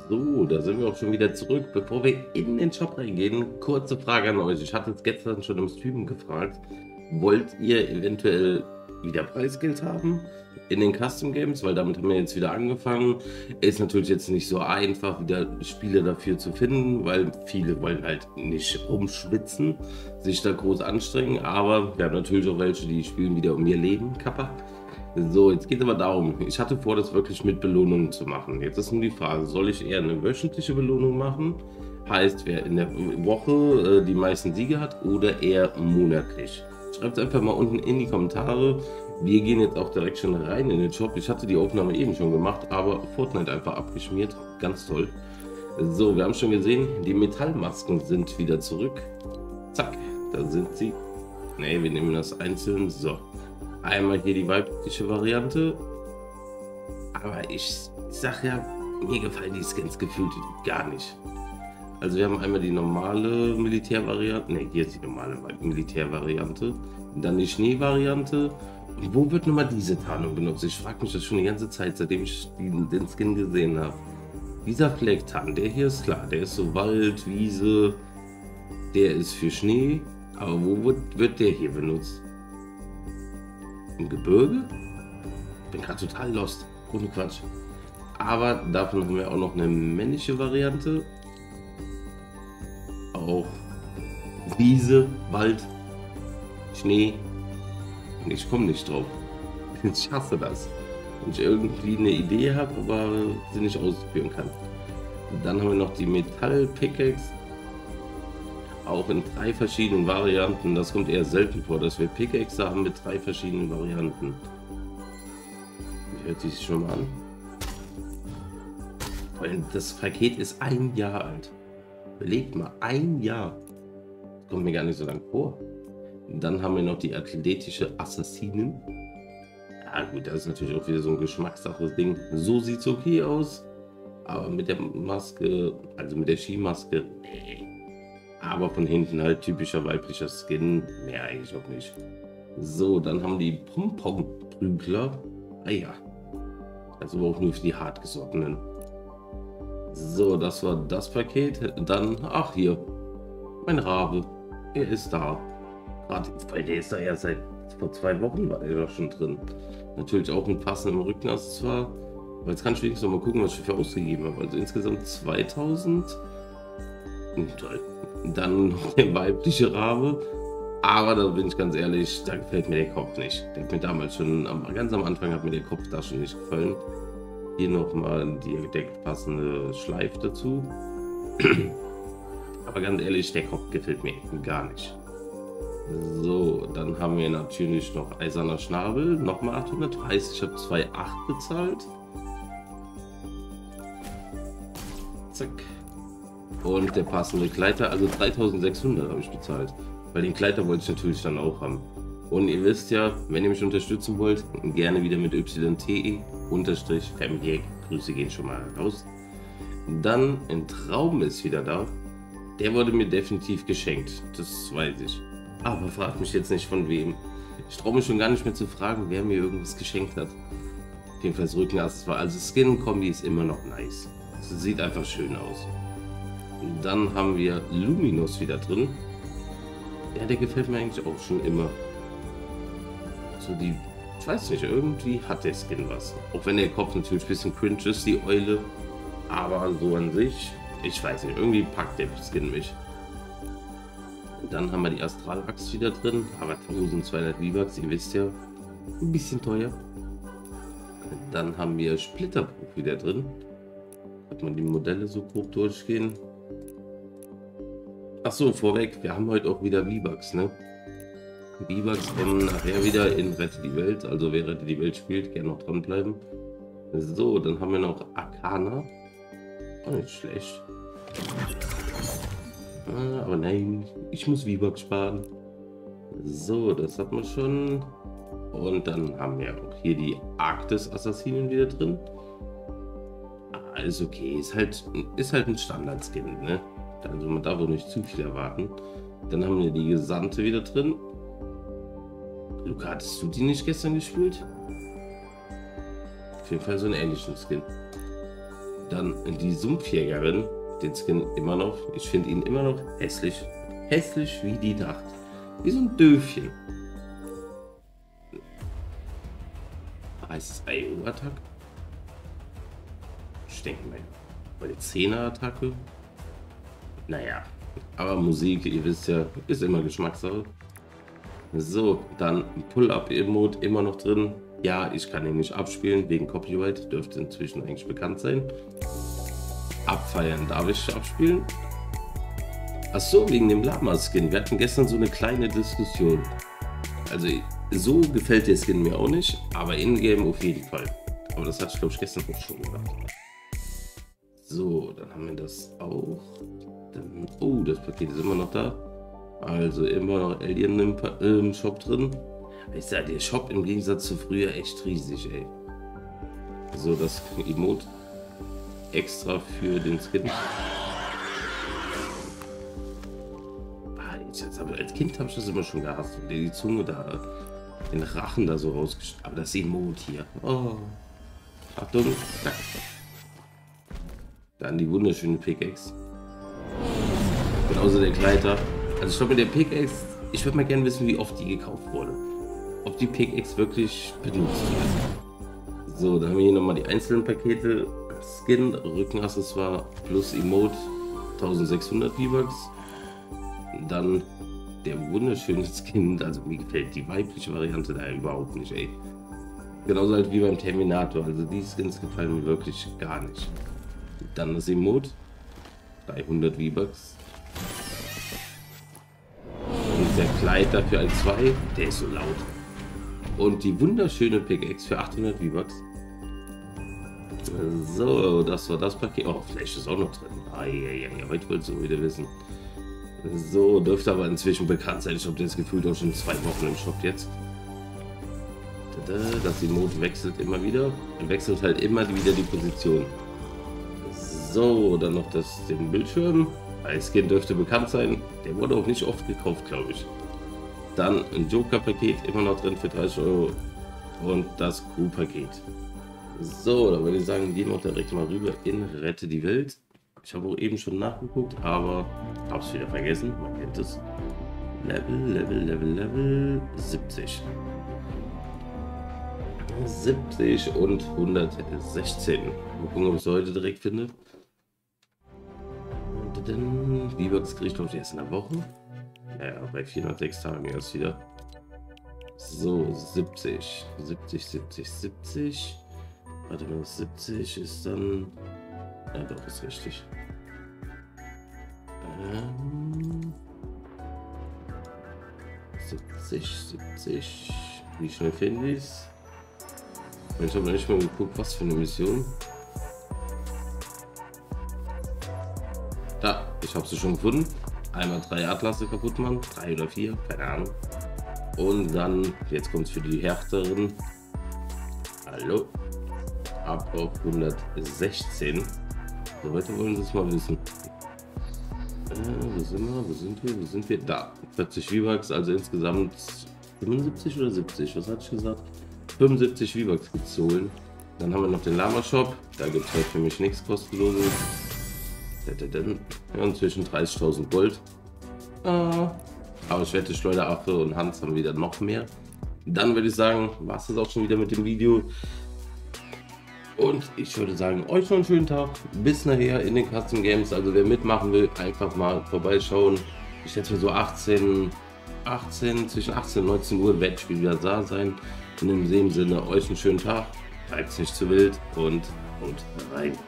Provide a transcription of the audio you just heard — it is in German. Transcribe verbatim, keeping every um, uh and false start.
So, da sind wir auch schon wieder zurück. Bevor wir in den Shop reingehen, kurze Frage an euch. Ich hatte es gestern schon im Stream gefragt. Wollt ihr eventuell wieder Preisgeld haben in den Custom Games? Weil damit haben wir jetzt wieder angefangen. Ist natürlich jetzt nicht so einfach, wieder Spiele dafür zu finden, weil viele wollen halt nicht rumschwitzen, sich da groß anstrengen. Aber wir haben natürlich auch welche, die spielen wieder um ihr Leben, Kappa. So, jetzt geht es aber darum, ich hatte vor, das wirklich mit Belohnungen zu machen. Jetzt ist nur die Frage, soll ich eher eine wöchentliche Belohnung machen? Heißt, wer in der Woche äh, die meisten Siege hat oder eher monatlich? Schreibt es einfach mal unten in die Kommentare. Wir gehen jetzt auch direkt schon rein in den Shop. Ich hatte die Aufnahme eben schon gemacht, aber Fortnite einfach abgeschmiert. Ganz toll. So, wir haben schon gesehen, die Metallmasken sind wieder zurück. Zack, da sind sie. Ne, wir nehmen das einzeln. So. Einmal hier die weibliche Variante, aber ich sag ja, mir gefallen die Skins gefühlt gar nicht. Also wir haben einmal die normale Militärvariante, ne, hier ist die normale Militärvariante, dann die Schneevariante. Und wo wird nun mal diese Tarnung benutzt? Ich frage mich das schon die ganze Zeit, seitdem ich den, den Skin gesehen habe. Dieser Flecktarn, der hier ist klar, der ist so Wald, Wiese, der ist für Schnee, aber wo wird, wird der hier benutzt? Im Gebirge? Ich bin gerade total lost. Ohne Quatsch. Aber davon haben wir auch noch eine männliche Variante. Auch Wiese, Wald, Schnee. Und ich komme nicht drauf. Ich hasse das. Wenn ich irgendwie eine Idee habe, aber sie nicht ausführen kann. Und dann haben wir noch die Metall-Pickaxe. Auch in drei verschiedenen Varianten. Das kommt eher selten vor, dass wir Pickaxe haben mit drei verschiedenen Varianten. Wie hört sich schon mal an? Weil das Paket ist ein Jahr alt. Überlegt mal, ein Jahr. Das kommt mir gar nicht so lang vor. Und dann haben wir noch die athletische Assassinen. Ja gut, das ist natürlich auch wieder so ein Geschmackssache-Ding. So sieht es okay aus. Aber mit der Maske, also mit der Skimaske, nee. Aber von hinten halt typischer weiblicher Skin, mehr eigentlich auch nicht. So, dann haben die Pompon-Prügler. Ah ja. Also auch nur für die hartgesottenen. So, das war das Paket. Dann, ach hier, mein Rabe. Er ist da. Gerade, weil der ist da ja seit vor zwei Wochen, war der doch schon drin. Natürlich auch mit passendem Rückenaccessoire. Aber jetzt kann ich wenigstens noch mal gucken, was ich für ausgegeben habe. Also insgesamt zweitausend. Toll. Dann noch der weibliche Rabe. Aber da bin ich ganz ehrlich, da gefällt mir der Kopf nicht. Der hat mir damals schon, ganz am Anfang hat mir der Kopf da schon nicht gefallen. Hier nochmal die gedeckt passende Schleif dazu. Aber ganz ehrlich, der Kopf gefällt mir gar nicht. So, dann haben wir natürlich noch eiserner Schnabel. Nochmal achthundert. Heißt, ich habe zwei Komma acht bezahlt. Zack. Und der passende Kleider, also dreitausendsechshundert habe ich bezahlt. Weil den Kleider wollte ich natürlich dann auch haben. Und ihr wisst ja, wenn ihr mich unterstützen wollt, gerne wieder mit Y T E unterstrich Family. Grüße gehen schon mal raus. Dann ein Traum ist wieder da. Der wurde mir definitiv geschenkt. Das weiß ich. Aber fragt mich jetzt nicht von wem. Ich traue mich schon gar nicht mehr zu fragen, wer mir irgendwas geschenkt hat. Auf jeden Fall das Rückenaccessoire. Also Skin-Kombi ist immer noch nice. Es sieht einfach schön aus. Dann haben wir Luminous wieder drin. Ja, der gefällt mir eigentlich auch schon immer. So die, ich weiß nicht, irgendwie hat der Skin was. Auch wenn der Kopf natürlich ein bisschen cringe ist, die Eule. Aber so an sich, ich weiß nicht, irgendwie packt der Skin mich. Und dann haben wir die Astralaxt wieder drin. Aber eintausendzweihundert V-Bucks, ihr wisst ja, ein bisschen teuer. Dann haben wir Splitterbruch wieder drin. Hat man die Modelle so grob durchgehen. Achso, vorweg, wir haben heute auch wieder V-Bucks, ne? V-Bucks kommen nachher wieder in Rette die Welt, also wer Rette die Welt spielt, gerne noch dranbleiben. So, dann haben wir noch Arcana. Auch nicht schlecht. Ah, aber nein, ich muss V-Bucks sparen. So, das hat man schon. Und dann haben wir auch hier die Arktis-Assassinen wieder drin. Ah, ist okay, ist halt, ist halt ein Standard-Skin, ne? Also man darf auch nicht zu viel erwarten. Dann haben wir die Gesandte wieder drin. Luca, hattest du die nicht gestern gespielt? Auf jeden Fall so einen ähnlichen Skin. Dann die Sumpfjägerin, den Skin immer noch. Ich finde ihn immer noch hässlich. Hässlich wie die Nacht. Wie so ein Döfchen. Heißt es I O-Attack? Ich denke mal, bei der zehner-Attacke. Naja, aber Musik, ihr wisst ja, ist immer Geschmackssache. So, dann Pull-Up-Emote immer noch drin. Ja, ich kann ihn nicht abspielen, wegen Copyright, dürfte inzwischen eigentlich bekannt sein. Abfeiern darf ich abspielen. Achso, wegen dem Lama-Skin. Wir hatten gestern so eine kleine Diskussion. Also, so gefällt der Skin mir auch nicht, aber in-game auf jeden Fall. Aber das hatte ich, glaube ich, gestern auch schon gemacht. So, dann haben wir das auch. Dann, oh, das Paket ist immer noch da. Also immer noch Alien im, im Shop drin. Ich sage, der Shop im Gegensatz zu früher echt riesig, ey. So, das Emote extra für den Skin. Aber als Kind habe ich das immer schon gehasst. Die Zunge da, den Rachen da so rausgeschnitten. Aber das Emote hier. Oh. Achtung. Zack. Dann die wunderschöne Pickaxe. Genauso der Kleider. Also ich glaube mit der Pickaxe, ich würde mal gerne wissen, wie oft die gekauft wurde. Ob die Pickaxe wirklich benutzt wird. So, dann haben wir hier nochmal die einzelnen Pakete. Skin, Rückenaccessoire plus Emote eintausendsechshundert V-Bucks. Dann der wunderschöne Skin, also mir gefällt die weibliche Variante da überhaupt nicht, ey. Genauso halt wie beim Terminator, also die Skins gefallen mir wirklich gar nicht. Dann das Emote, dreihundert V-Bucks. Und der Kleid dafür als zwei, der ist so laut. Und die wunderschöne Pickaxe für achthundert V-Bucks. So, das war das Paket. Oh, Flash ist auch noch drin. Ah, ja, ja, ja, heute wolltest du wieder wissen. So, dürfte aber inzwischen bekannt sein. Ich habe das Gefühl, auch schon zwei Wochen im Shop jetzt. Das Emote wechselt immer wieder. Wechselt halt immer wieder die Position. So, dann noch das, den Bildschirm. Als Skin dürfte bekannt sein. Der wurde auch nicht oft gekauft, glaube ich. Dann ein Joker-Paket, immer noch drin für dreißig Euro. Und das Crew-Paket. So, dann würde ich sagen, gehen wir direkt mal rüber in Rette die Welt. Ich habe auch eben schon nachgeguckt, aber habe es wieder vergessen. Man kennt es. Level, Level, Level, Level siebzig. siebzig und hundertsechzehn. Mal gucken, ob ich es heute direkt finde. V-Bucks kriege ich glaube ich erst in der Woche. Ja, bei vierhundertsechs Tagen erst wieder. So, siebzig. siebzig, siebzig, siebzig. Warte mal, siebzig ist dann. Ja, doch, ist richtig. Ähm, siebzig, siebzig. Wie schnell finde ich es? Ich habe noch nicht mal geguckt, was für eine Mission. Da, ich habe sie schon gefunden. Einmal drei Atlasse kaputt machen, drei oder vier, keine Ahnung. Und dann, jetzt kommt es für die härteren. Hallo. Ab auf hundertsechzehn. So, heute wollen sie es mal wissen. Äh, wo sind wir? Wo sind wir? Wo sind wir? Da. vierzig V-Bucks, also insgesamt fünfundsiebzig oder siebzig? Was hatte ich gesagt? fünfundsiebzig V-Bucks gibt es zu holen. Dann haben wir noch den Lama Shop. Da gibt es halt für mich nichts kostenloses. Ja, inzwischen dreißigtausend Gold. Ah. Aber ich wette, Schleuderaffe und Hans haben wieder noch mehr. Dann würde ich sagen, war es das auch schon wieder mit dem Video. Und ich würde sagen, euch noch einen schönen Tag. Bis nachher in den Custom Games. Also wer mitmachen will, einfach mal vorbeischauen. Ich schätze mal so achtzehn, achtzehn, zwischen achtzehn und neunzehn Uhr werde ich wieder da sein. Und in dem Sinne, euch einen schönen Tag. Bleibt nicht zu wild und, und rein.